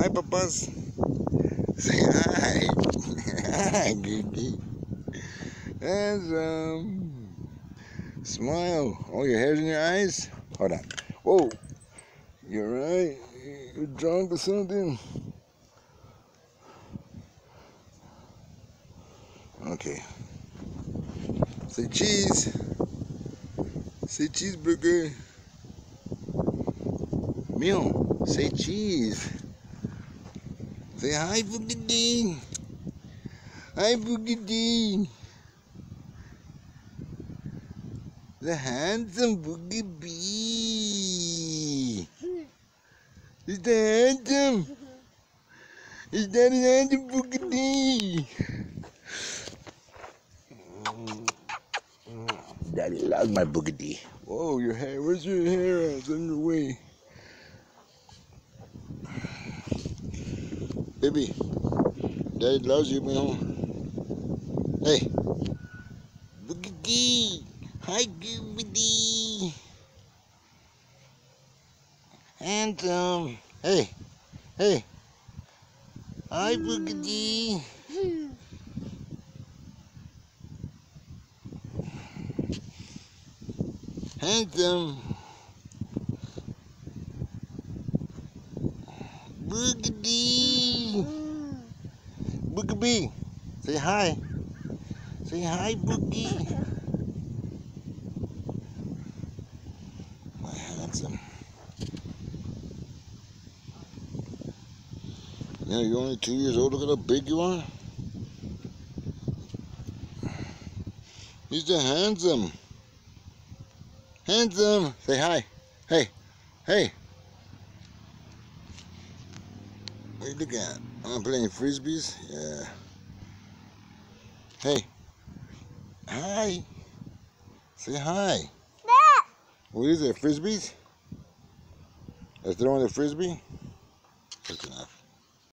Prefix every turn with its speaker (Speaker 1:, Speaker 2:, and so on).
Speaker 1: Hi, papas. Say hi. Hi, Gigi. Handsome. Smile. Oh, your hair's in your eyes? Hold on. Whoa. You're right. You're drunk or something. Okay. Say cheese. Say cheeseburger. Meal. Say cheese. Say hi, Boogity. Hi, Boogity. The handsome Boogie Bee. Is that handsome? Is that a handsome Boogity? Daddy loves my Boogity. Whoa, your hair. Where's your hair at? It's on your way. Baby, Daddy loves you, man. Hey, Boogity. Hi, Boogity. Handsome. Hey, hey. Hi, Boogity. Handsome. Boogity. Boogity. Say hi. Say hi, Boogie. My handsome. Yeah, you're only 2 years old. Look at how big you are. He's the handsome. Handsome. Say hi. Hey. Hey. What are you looking at? I'm playing frisbees? Yeah. Hey. Hi. Say hi. What is it? Frisbees? They're throwing the frisbee? That's enough.